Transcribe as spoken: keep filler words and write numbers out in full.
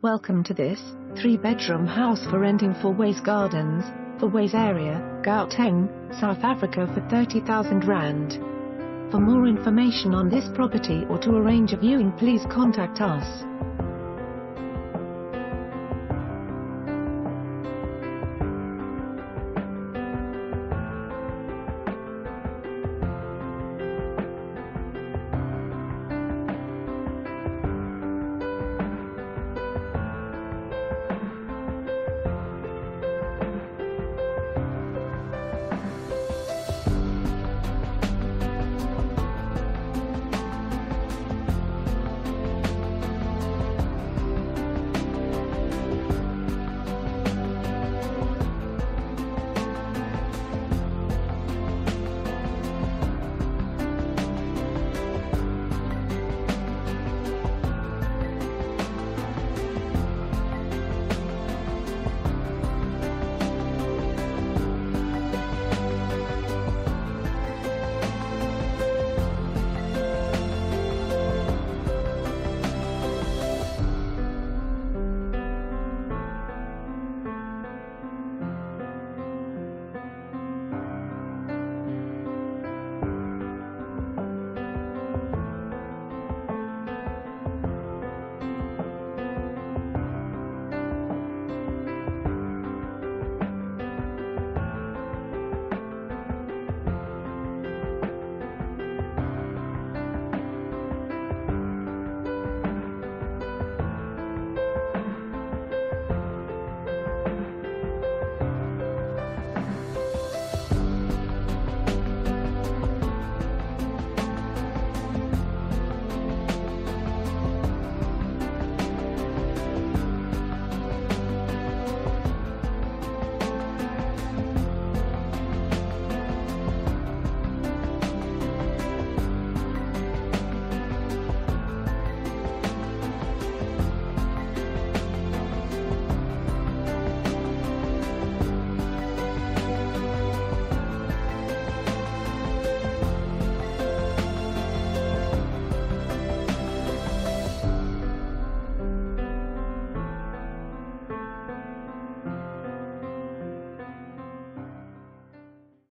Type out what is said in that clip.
Welcome to this three-bedroom house for renting Fourways Gardens, Fourways area, Gauteng, South Africa for thirty thousand rand. For more information on this property or to arrange a viewing, please contact us.